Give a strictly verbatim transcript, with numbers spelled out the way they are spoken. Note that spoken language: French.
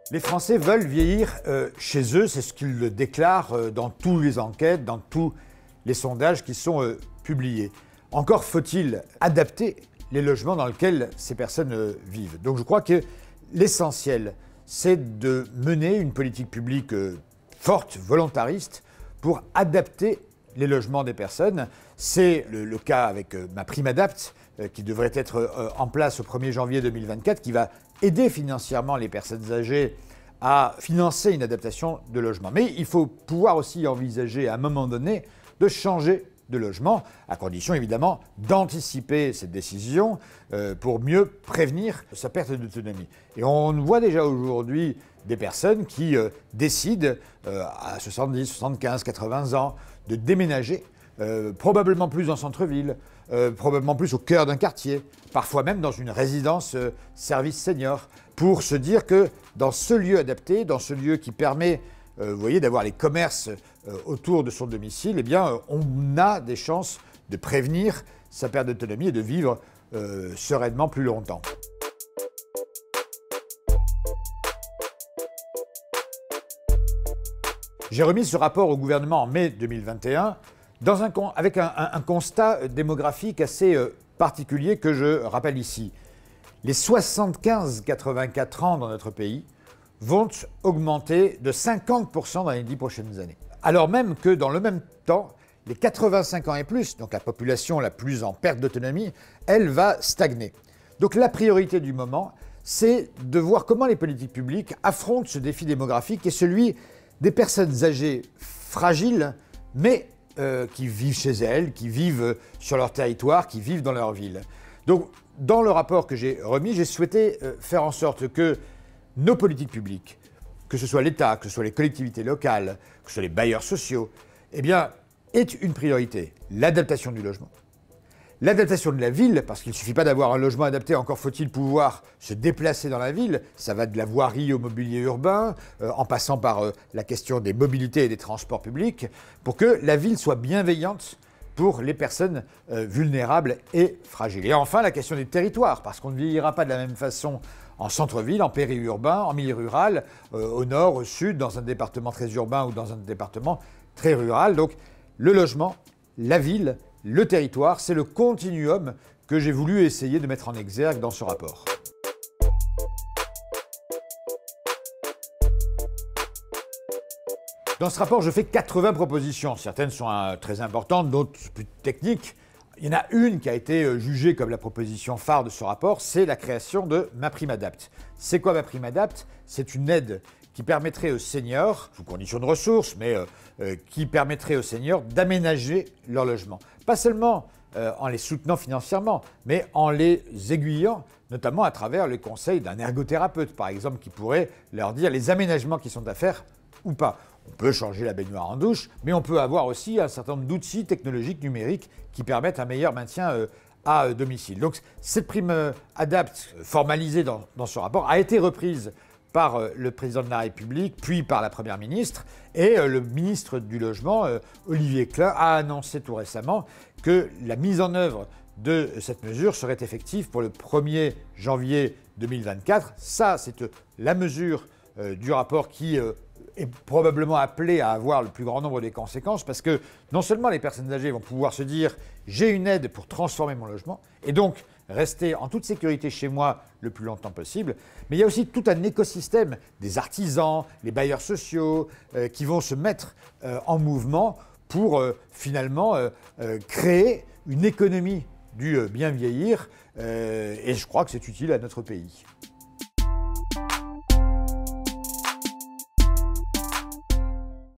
Les Français veulent vieillir euh, chez eux, c'est ce qu'ils déclarent euh, dans toutes les enquêtes, dans tous les sondages qui sont euh, publiés. Encore faut-il adapter les logements dans lesquels ces personnes euh, vivent. Donc je crois que l'essentiel, c'est de mener une politique publique euh, forte, volontariste, pour adapter les logements des personnes. C'est le, le cas avec euh, MaPrimeAdapt', euh, qui devrait être euh, en place au premier janvier deux mille vingt-quatre, qui va aider financièrement les personnes âgées à financer une adaptation de logement. Mais il faut pouvoir aussi envisager à un moment donné de changer de logement, à condition évidemment d'anticiper cette décision euh, pour mieux prévenir sa perte d'autonomie. Et on voit déjà aujourd'hui des personnes qui euh, décident euh, à soixante-dix, soixante-quinze, quatre-vingts ans de déménager, euh, probablement plus en centre-ville, euh, probablement plus au cœur d'un quartier, parfois même dans une résidence euh, service senior, pour se dire que dans ce lieu adapté, dans ce lieu qui permet Euh, vous voyez, d'avoir les commerces euh, autour de son domicile, eh bien, euh, on a des chances de prévenir sa perte d'autonomie et de vivre euh, sereinement plus longtemps. J'ai remis ce rapport au gouvernement en mai deux mille vingt et un dans un, avec un, un, un constat démographique assez euh, particulier que je rappelle ici. Les soixante-quinze à quatre-vingt-quatre ans dans notre pays vont augmenter de cinquante pour cent dans les dix prochaines années. Alors même que dans le même temps, les quatre-vingt-cinq ans et plus, donc la population la plus en perte d'autonomie, elle va stagner. Donc la priorité du moment, c'est de voir comment les politiques publiques affrontent ce défi démographique qui est celui des personnes âgées fragiles, mais euh, qui vivent chez elles, qui vivent sur leur territoire, qui vivent dans leur ville. Donc dans le rapport que j'ai remis, j'ai souhaité euh, faire en sorte que nos politiques publiques, que ce soit l'État, que ce soit les collectivités locales, que ce soit les bailleurs sociaux, eh bien, est une priorité. L'adaptation du logement. L'adaptation de la ville, parce qu'il ne suffit pas d'avoir un logement adapté, encore faut-il pouvoir se déplacer dans la ville. Ça va de la voirie au mobilier urbain, euh, en passant par euh, la question des mobilités et des transports publics, pour que la ville soit bienveillante pour les personnes euh, vulnérables et fragiles. Et enfin, la question des territoires, parce qu'on ne vieillira pas de la même façon en centre-ville, en périurbain, en milieu rural, euh, au nord, au sud, dans un département très urbain ou dans un département très rural. Donc le logement, la ville, le territoire, c'est le continuum que j'ai voulu essayer de mettre en exergue dans ce rapport. Dans ce rapport, je fais quatre-vingts propositions. Certaines sont euh, très importantes, d'autres plus techniques. Il y en a une qui a été jugée comme la proposition phare de ce rapport, c'est la création de MaPrimeAdapt'. C'est quoi MaPrimeAdapt'? C'est une aide qui permettrait aux seniors, sous conditions de ressources, mais euh, euh, qui permettrait aux seniors d'aménager leur logement. Pas seulement euh, en les soutenant financièrement, mais en les aiguillant, notamment à travers le conseil d'un ergothérapeute, par exemple, qui pourrait leur dire les aménagements qui sont à faire ou pas. On peut changer la baignoire en douche, mais on peut avoir aussi un certain nombre d'outils technologiques numériques qui permettent un meilleur maintien euh, à euh, domicile. Donc cette MaPrimeAdapt' formalisée dans, dans ce rapport a été reprise par euh, le président de la République, puis par la première ministre, et euh, le ministre du Logement, euh, Olivier Klein, a annoncé tout récemment que la mise en œuvre de cette mesure serait effective pour le premier janvier deux mille vingt-quatre. Ça, c'est euh, la mesure euh, du rapport qui euh, est probablement appelé à avoir le plus grand nombre des conséquences parce que non seulement les personnes âgées vont pouvoir se dire « j'ai une aide pour transformer mon logement » et donc rester en toute sécurité chez moi le plus longtemps possible, mais il y a aussi tout un écosystème des artisans, les bailleurs sociaux euh, qui vont se mettre euh, en mouvement pour euh, finalement euh, euh, créer une économie du euh, bien vieillir euh, et je crois que c'est utile à notre pays.